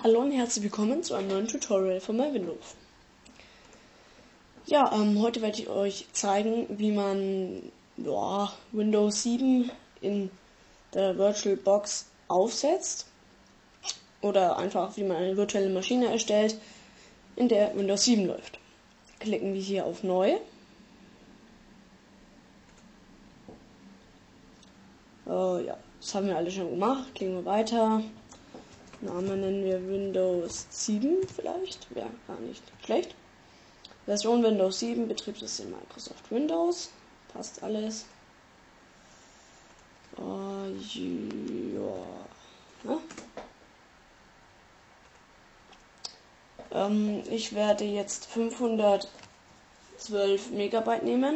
Hallo und herzlich willkommen zu einem neuen Tutorial von MyWindows. Ja, heute werde ich euch zeigen, wie man Windows 7 in der VirtualBox aufsetzt oder einfach wie man eine virtuelle Maschine erstellt, in der Windows 7 läuft. Klicken wir hier auf Neu. Ja, das haben wir alle schon gemacht. Klicken wir weiter. Name nennen wir Windows 7 vielleicht. Wäre gar nicht schlecht. Version Windows 7, Betriebssystem Microsoft Windows. Passt alles. Ich werde jetzt 512 Megabyte nehmen.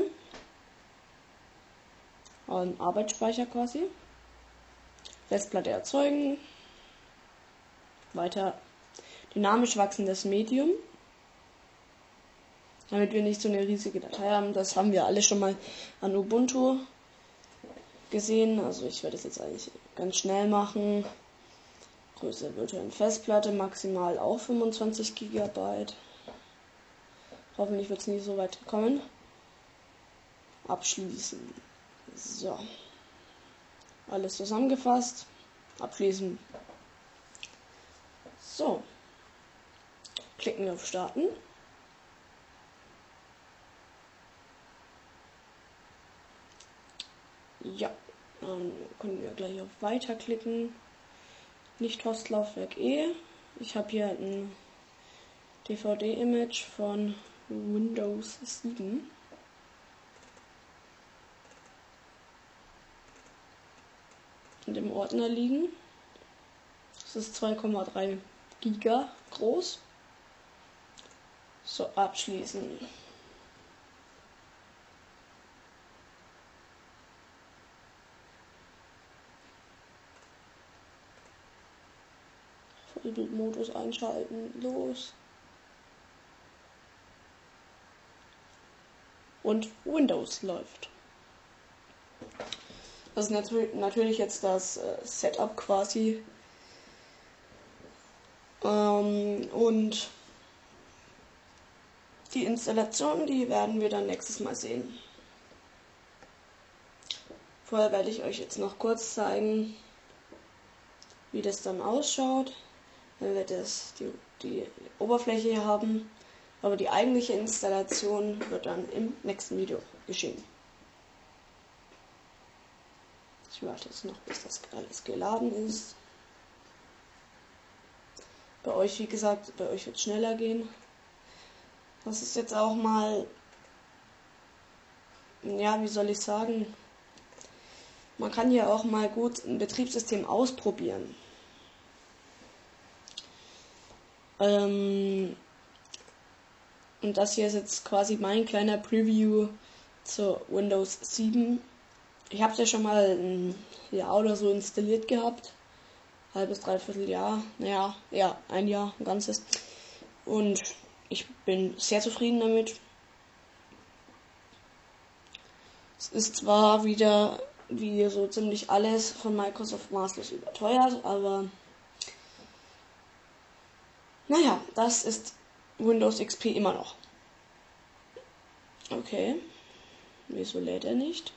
Arbeitsspeicher quasi. Festplatte erzeugen. Weiter dynamisch wachsendes Medium. Damit wir nicht so eine riesige Datei haben. Das haben wir alle schon mal an Ubuntu gesehen. Also ich werde es jetzt eigentlich ganz schnell machen. Größe der virtuellen Festplatte, maximal auch 25 GB. Hoffentlich wird es nicht so weit kommen. Abschließen. So. Alles zusammengefasst. Abschließen. So. Klicken wir auf Starten. Ja, dann können wir gleich auf Weiter klicken. Nicht Hostlaufwerk E. Ich habe hier ein DVD-Image von Windows 7. In dem Ordner liegen. Das ist 2,3 Giga groß. So, abschließen. Vollbildmodus einschalten. Los. Und Windows läuft. Das ist natürlich jetzt das Setup quasi. Und die Installation, die werden wir dann nächstes Mal sehen. Vorher werde ich euch jetzt noch kurz zeigen, wie das dann ausschaut. Wenn wir die Oberfläche hier haben. Aber die eigentliche Installation wird dann im nächsten Video geschehen. Ich warte jetzt noch, bis das alles geladen ist. Bei euch, wie gesagt, bei euch wird es schneller gehen. Das ist jetzt auch mal, ja, wie soll ich sagen, man kann hier auch mal gut ein Betriebssystem ausprobieren. Und das hier ist jetzt quasi mein kleiner Preview zur Windows 7. Ich habe es ja schon mal ein Jahr oder so installiert gehabt. Halbes, dreiviertel Jahr. Naja, ja, ein Jahr, ein ganzes. Und ich bin sehr zufrieden damit. Es ist zwar wieder, wie so ziemlich alles von Microsoft maßlos überteuert, aber naja, das ist Windows XP immer noch. Okay. Wieso lädt er nicht?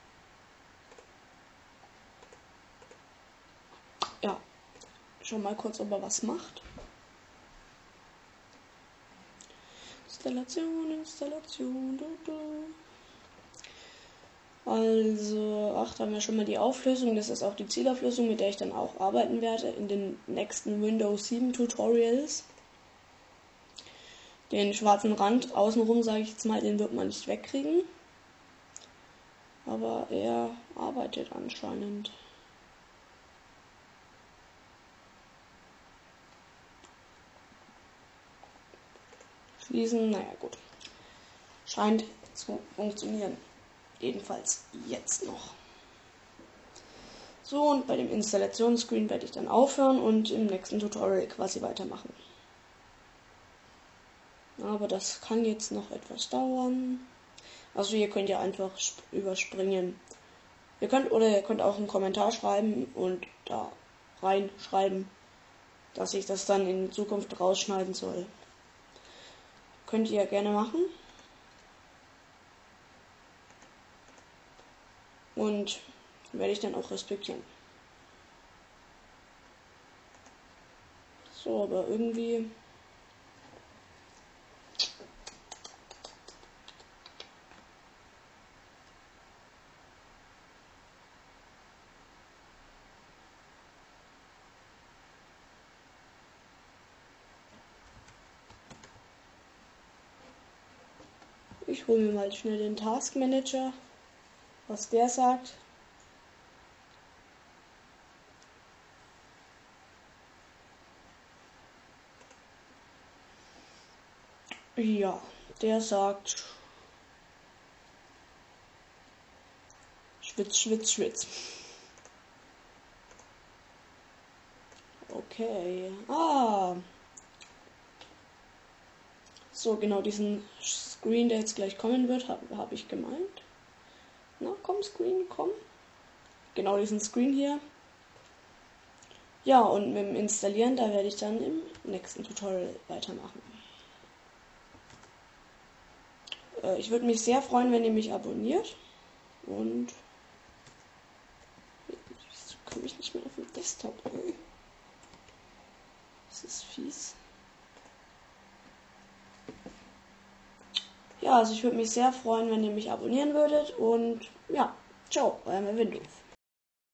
Ja. Schau mal kurz, ob er was macht. Installation. Also, da haben wir schon mal die Auflösung. Das ist auch die Zielauflösung, mit der ich dann auch arbeiten werde in den nächsten Windows 7 Tutorials. Den schwarzen Rand außenrum, sage ich jetzt mal, den wird man nicht wegkriegen. Aber er arbeitet anscheinend. Schließen, naja gut. Scheint zu funktionieren. Jedenfalls jetzt noch. So, und bei dem Installationsscreen werde ich dann aufhören und im nächsten Tutorial quasi weitermachen. Aber das kann jetzt noch etwas dauern. Also ihr könnt ja einfach überspringen. Ihr könnt auch einen Kommentar schreiben und da reinschreiben, dass ich das dann in Zukunft rausschneiden soll. Könnt ihr ja gerne machen. Und werde ich dann auch respektieren. So, aber irgendwie... Ich hole mir mal schnell den Task Manager, was der sagt. Ja, der sagt Schwitz, Schwitz, Schwitz. Okay. So, genau diesen Screen, der jetzt gleich kommen wird, hab ich gemeint. Na, komm, Screen, komm. Genau diesen Screen hier. Ja, und mit dem Installieren, da werde ich dann im nächsten Tutorial weitermachen. Ich würde mich sehr freuen, wenn ihr mich abonniert. Und... Wieso komme ich nicht mehr auf den Desktop? Das ist fies. Ja, also ich würde mich sehr freuen, wenn ihr mich abonnieren würdet. Und ja, ciao, euer Melvin Doof.